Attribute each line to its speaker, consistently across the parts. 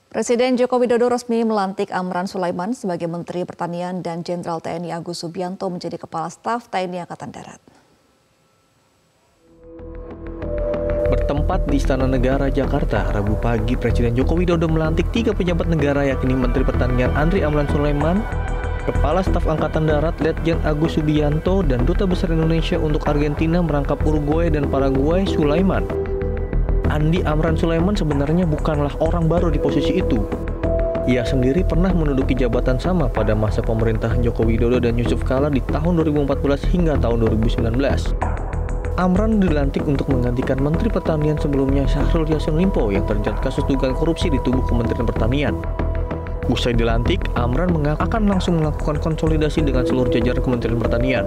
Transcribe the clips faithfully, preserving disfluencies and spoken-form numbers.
Speaker 1: Presiden Joko Widodo resmi melantik Amran Sulaiman sebagai Menteri Pertanian dan Jenderal T N I Agus Subianto menjadi Kepala Staf T N I Angkatan Darat.
Speaker 2: Bertempat di Istana Negara, Jakarta, Rabu pagi, Presiden Joko Widodo melantik tiga pejabat negara yakni Menteri Pertanian Andri Amran Sulaiman, Kepala Staf Angkatan Darat Letjen Agus Subianto, dan Duta Besar Indonesia untuk Argentina merangkap Uruguay dan Paraguay Sulaiman. Andi Amran Sulaiman sebenarnya bukanlah orang baru di posisi itu. Ia sendiri pernah menduduki jabatan sama pada masa pemerintahan Joko Widodo dan Yusuf Kala di tahun dua ribu empat belas hingga tahun dua ribu sembilan belas. Amran dilantik untuk menggantikan Menteri Pertanian sebelumnya Syahrul Yassin Limpo yang terjerat kasus dugaan korupsi di tubuh Kementerian Pertanian. Usai dilantik, Amran mengaku akan langsung melakukan konsolidasi dengan seluruh jajaran Kementerian Pertanian.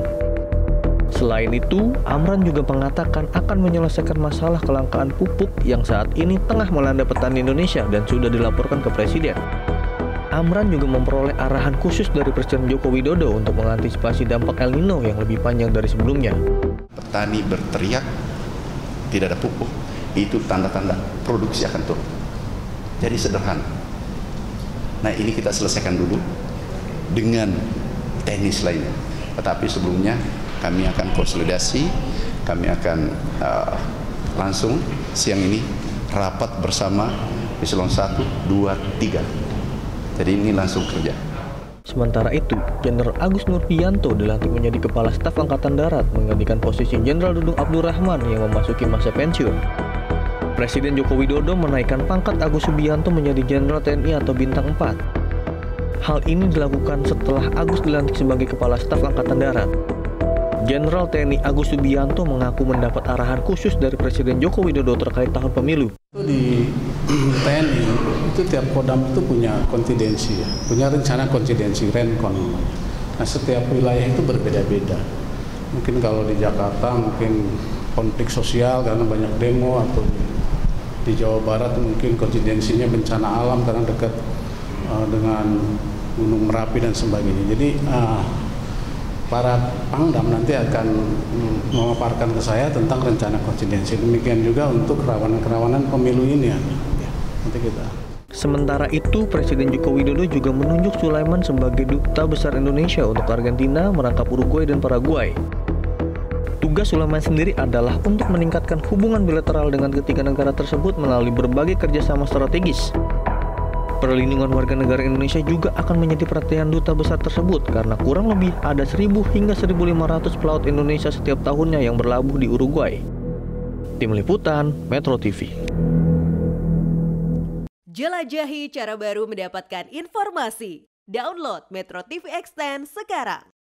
Speaker 2: Selain itu, Amran juga mengatakan akan menyelesaikan masalah kelangkaan pupuk yang saat ini tengah melanda petani Indonesia dan sudah dilaporkan ke Presiden. Amran juga memperoleh arahan khusus dari Presiden Joko Widodo untuk mengantisipasi dampak El Nino yang lebih panjang dari sebelumnya.
Speaker 3: Petani berteriak, tidak ada pupuk, itu tanda-tanda produksi akan turun. Jadi sederhana. Nah, ini kita selesaikan dulu dengan teknis lainnya. Tetapi sebelumnya kami akan konsolidasi, kami akan uh, langsung siang ini rapat bersama eselon satu, dua, tiga. Jadi ini langsung kerja.
Speaker 2: Sementara itu, Jenderal Agus Nurbianto dilantik menjadi Kepala Staf Angkatan Darat menggantikan posisi Jenderal Dudung Abdurrahman yang memasuki masa pensiun. Presiden Joko Widodo menaikkan pangkat Agus Subianto menjadi Jenderal T N I atau Bintang empat. Hal ini dilakukan setelah Agus dilantik sebagai Kepala Staf Angkatan Darat. Jenderal T N I Agus Subianto mengaku mendapat arahan khusus dari Presiden Joko Widodo terkait tahun pemilu.
Speaker 4: Di T N I itu tiap kodam itu punya kontingensi, ya, punya rencana kontingensi renkon. Nah, setiap wilayah itu berbeda-beda. Mungkin kalau di Jakarta mungkin konflik sosial karena banyak demo, atau di Jawa Barat mungkin kontingensinya bencana alam karena dekat uh, dengan Gunung Merapi dan sebagainya. Jadi uh, para Pangdam nanti akan memaparkan ke saya tentang rencana kontingensi. Demikian juga untuk kerawanan-kerawanan pemilu ini ya. Nanti kita.
Speaker 2: Sementara itu, Presiden Joko Widodo juga menunjuk Sulaiman sebagai Duta Besar Indonesia untuk Argentina, merangkap Uruguay dan Paraguay. Tugas Sulaiman sendiri adalah untuk meningkatkan hubungan bilateral dengan ketiga negara tersebut melalui berbagai kerjasama strategis. Perlindungan warga negara Indonesia juga akan menjadi perhatian duta besar tersebut karena kurang lebih ada seribu hingga seribu lima ratus pelaut Indonesia setiap tahunnya yang berlabuh di Uruguay. Tim Liputan, Metro T V.
Speaker 5: Jelajahi cara baru mendapatkan informasi. Download Metro T V Extend sekarang.